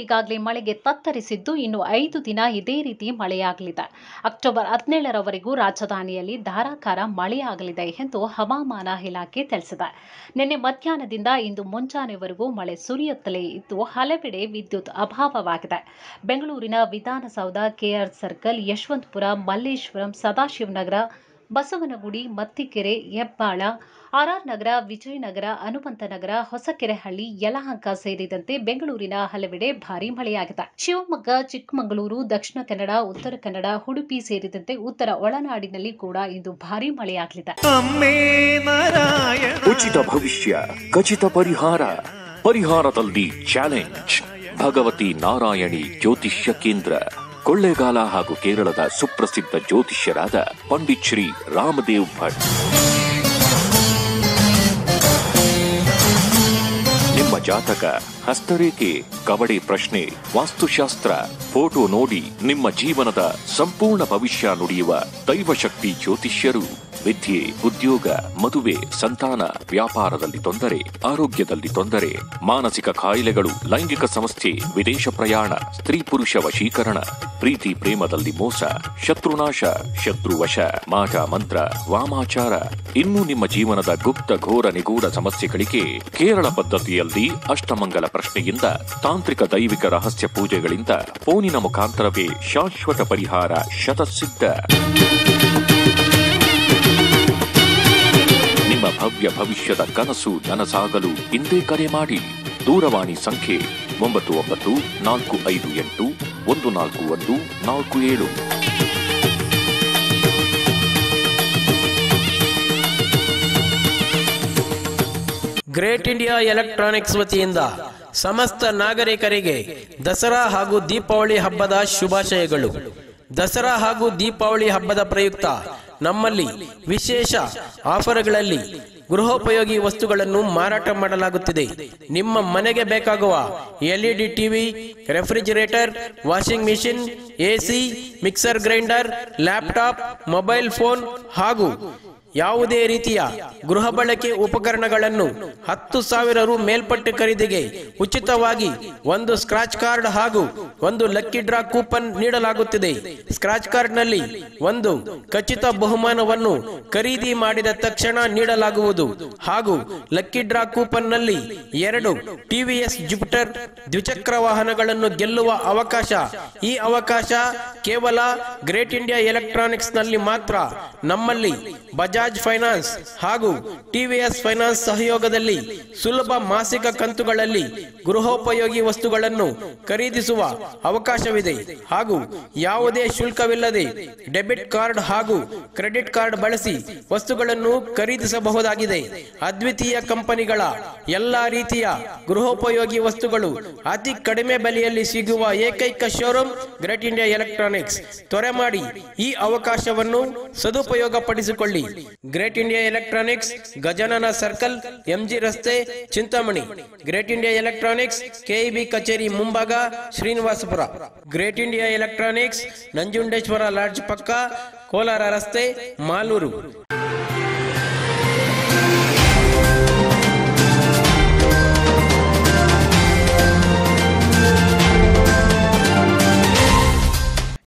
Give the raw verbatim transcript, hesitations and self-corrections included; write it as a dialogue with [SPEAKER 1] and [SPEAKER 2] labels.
[SPEAKER 1] ಈಗಾಗಲೇ ಮಳೆಗೆ ತತ್ತರಿಸಿದ್ದು ಇನ್ನು ಐದು ದಿನ ಇದೇ ರೀತಿ ಮಳೆಯಾಗಲಿದೆ. ಅಕ್ಟೋಬರ್ ಹದಿನೇಳರವರೆಗೂ ರಾಜಧಾನಿಯಲ್ಲಿ ಧಾರಾಕಾರ ಮಳೆಯಾಗಲಿದೆ ಎಂದು ಹವಾಮಾನ ಇಲಾಖೆ ತಿಳಿಸಿದೆ. ನಿನ್ನೆ ಮಧ್ಯಾಹ್ನದಿಂದ ಇಂದು ಮುಂಜಾನೆವರೆಗೂ ಮಳೆ ಸುರಿಯುತ್ತಲೇ ಇದ್ದು ಹಲವೆಡೆ ವಿದ್ಯುತ್ ಅಭಾವವಾಗಿದೆ. ಬೆಂಗಳೂರಿನ Vidhana Soudha, KR circle, Yeshwanthpur, Malleshwaram, Sadashivanagar, Basavanagudi, Mathikere, Hebbal, RR Nagar, Vijayanagar, Hanumanthanagar, Hosakerehalli, Yelahanka ಸೇರಿದಂತೆ ಬೆಂಗಳೂರಿನ ಹಲವೆಡೆ ಭಾರೀ ಮಳೆಯಾಗಿದೆ. ಶಿವಮೊಗ್ಗ, ಚಿಕ್ಕಮಗಳೂರು, ದಕ್ಷಿಣ ಕನ್ನಡ, ಉತ್ತರ ಕನ್ನಡ, ಉಡುಪಿ ಸೇರಿದಂತೆ ಉತ್ತರ ಒಳನಾಡಿನಲ್ಲಿ ಕೂಡ ಇಂದು ಭಾರೀ ಮಳೆಯಾಗಲಿದೆ.
[SPEAKER 2] ಉಚಿತ ಭವಿಷ್ಯ, ಖಚಿತ ಪರಿಹಾರ, ಪರಿಹಾರದಲ್ಲಿ ಚಾಲೆಂಜ್. ಭಗವತಿ ನಾರಾಯಣಿ ಜ್ಯೋತಿಷ್ಯ ಕೇಂದ್ರ, ಕೊಳ್ಳೇಗಾಲ ಹಾಗೂ ಕೇರಳದ ಸುಪ್ರಸಿದ್ಧ ಜ್ಯೋತಿಷ್ಯರಾದ ಪಂಡಿತ್ ಶ್ರೀ ರಾಮದೇವ್ ಭಟ್. ನಿಮ್ಮ ಜಾತಕ, ಹಸ್ತರೇಖೆ, ಕವಡೆ ಪ್ರಶ್ನೆ, ವಾಸ್ತುಶಾಸ್ತ್ರ, ಫೋಟೋ ನೋಡಿ ನಿಮ್ಮ ಜೀವನದ ಸಂಪೂರ್ಣ ಭವಿಷ್ಯ ನುಡಿಯುವ ದೈವಶಕ್ತಿ ಜ್ಯೋತಿಷ್ಯರು. ವಿದ್ಯೆ, ಉದ್ಯೋಗ, ಮದುವೆ, ಸಂತಾನ, ವ್ಯಾಪಾರದಲ್ಲಿ ತೊಂದರೆ, ಆರೋಗ್ಯದಲ್ಲಿ ತೊಂದರೆ, ಮಾನಸಿಕ ಕಾಯಿಲೆಗಳು, ಲೈಂಗಿಕ ಸಮಸ್ಯೆ, ವಿದೇಶ ಪ್ರಯಾಣ, ಸ್ತ್ರೀ ಪುರುಷ ವಶೀಕರಣ, ಪ್ರೀತಿ ಪ್ರೇಮದಲ್ಲಿ ಮೋಸ, ಶತ್ರುನಾಶ, ಶತ್ರುವಶ, ಮಾಟ ಮಂತ್ರ, ವಾಮಾಚಾರ, ಇನ್ನೂ ನಿಮ್ಮ ಜೀವನದ ಗುಪ್ತ ಘೋರ ನಿಗೂಢ ಸಮಸ್ಯೆಗಳಿಗೆ ಕೇರಳ ಪದ್ಧತಿಯಲ್ಲಿ ಅಷ್ಟಮಂಗಲ ಪ್ರಶ್ನೆಯಿಂದ, ತಾಂತ್ರಿಕ ದೈವಿಕ ರಹಸ್ಯ ಪೂಜೆಗಳಿಂದ, ಫೋನಿನ ಮುಖಾಂತರವೇ ಶಾಶ್ವತ ಪರಿಹಾರ ಶತಸಿದ್ಧ. ನಿಮ್ಮ ಭವ್ಯ ಭವಿಷ್ಯದ ಕನಸು ನನಸಾಗಲು ಇಂದೇ ಕರೆ ಮಾಡಿ. ದೂರವಾಣಿ ಸಂಖ್ಯೆ ಒಂಬತ್ತು ಒಂಬತ್ತು ನಾಲ್ಕು ಐದು ಎಂಟು ಒಂದು ನಾಲ್ಕು ಒಂದು ನಾಲ್ಕು ಏಳು.
[SPEAKER 3] ಗ್ರೇಟ್ ಇಂಡಿಯಾ ಎಲೆಕ್ಟ್ರಾನಿಕ್ಸ್ ವತಿಯಿಂದ ಸಮಸ್ತ ನಾಗರಿಕರಿಗೆ ದಸರಾ ಹಾಗೂ ದೀಪಾವಳಿ ಹಬ್ಬದ ಶುಭಾಶಯಗಳು. ದಸರಾ ಹಾಗೂ ದೀಪಾವಳಿ ಹಬ್ಬದ ಪ್ರಯುಕ್ತ ನಮ್ಮಲ್ಲಿ ವಿಶೇಷ ಆಫರ್ಗಳಲ್ಲಿ ಗೃಹೋಪಯೋಗಿ ವಸ್ತುಗಳನ್ನು ಮಾರಾಟ ಮಾಡಲಾಗುತ್ತಿದೆ. ನಿಮ್ಮ ಮನೆಗೆ ಬೇಕಾಗುವ LED TV, refrigerator, washing machine, AC, mixer grinder, laptop, mobile phone ಹಾಗೂ ಯಾವುದೇ ರೀತಿಯ ಗೃಹ ಬಳಕೆ ಉಪಕರಣಗಳನ್ನು ಹತ್ತು ಸಾವಿರ ರು ಮೇಲ್ಪಟ್ಟ ಖರೀದಿಗೆ ಉಚಿತವಾಗಿ ಒಂದು ಸ್ಕ್ರಾಚ್ ಕಾರ್ಡ್ ಹಾಗೂ ಒಂದು ಲಕ್ಕಿ ಡ್ರಾ ಕೂಪನ್ ನೀಡಲಾಗುತ್ತಿದೆ. ಸ್ಕ್ರಾಚ್ ಕಾರ್ಡ್ ನಲ್ಲಿ ಒಂದು ಖಚಿತ ಬಹುಮಾನವನ್ನು ಖರೀದಿ ಮಾಡಿದ ತಕ್ಷಣ ನೀಡಲಾಗುವುದು ಹಾಗೂ ಲಕ್ಕಿ ಡ್ರಾ ಕೂಪನ್ ನಲ್ಲಿ ಎರಡು ಟಿವಿಎಸ್ ಜುಪಿಟರ್ ದ್ವಿಚಕ್ರ ವಾಹನಗಳನ್ನು ಗೆಲ್ಲುವ ಅವಕಾಶ. ಈ ಅವಕಾಶ ಕೇವಲ ಗ್ರೇಟ್ ಇಂಡಿಯಾ ಎಲೆಕ್ಟ್ರಾನಿಕ್ಸ್ ನಲ್ಲಿ ಮಾತ್ರ. ನಮ್ಮಲ್ಲಿ ಬಜಾಜ್ ಫೈನಾನ್ಸ್ ಹಾಗೂ ಟಿವಿಎಸ್ ಫೈನಾನ್ಸ್ ಸಹಯೋಗದಲ್ಲಿ ಸುಲಭ ಮಾಸಿಕ ಕಂತುಗಳಲ್ಲಿ ಗೃಹೋಪಯೋಗಿ ವಸ್ತುಗಳನ್ನು ಖರೀದಿಸುವ ಅವಕಾಶವಿದೆ ಹಾಗೂ ಯಾವುದೇ ಶುಲ್ಕವಿಲ್ಲದೆ ಡೆಬಿಟ್ ಕಾರ್ಡ್ ಹಾಗೂ ಕ್ರೆಡಿಟ್ ಕಾರ್ಡ್ ಬಳಸಿ ವಸ್ತುಗಳನ್ನು ಖರೀದಿಸಬಹುದಾಗಿದೆ. ಅದ್ವಿತೀಯ ಕಂಪನಿಗಳ ಎಲ್ಲಾ ರೀತಿಯ ಗೃಹೋಪಯೋಗಿ ವಸ್ತುಗಳು ಅತಿ ಕಡಿಮೆ ಬೆಲೆಯಲ್ಲಿ ಸಿಗುವ ಏಕೈಕ ಶೋರೂಮ್ ಗ್ರೇಟ್ ಇಂಡಿಯಾ ಎಲೆಕ್ಟ್ರಾನಿಕ್ಸ್. ತ್ವರೆ ಮಾಡಿ ಈ ಅವಕಾಶವನ್ನು ಸದುಪಯೋಗ ಪಡಿಸಿಕೊಳ್ಳಿ. Great India Electronics, Gajanana circle, MG ರಸ್ತೆ, Chintamani. Great India Electronics, KEB ಕಚೇರಿ ಮುಂಭಾಗ, Srinivaspur. Great India Electronics, Nanjundeshwara lodge ಪಕ್ಕ, ಕೋಲಾರ ರಸ್ತೆ, ಮಾಲೂರು.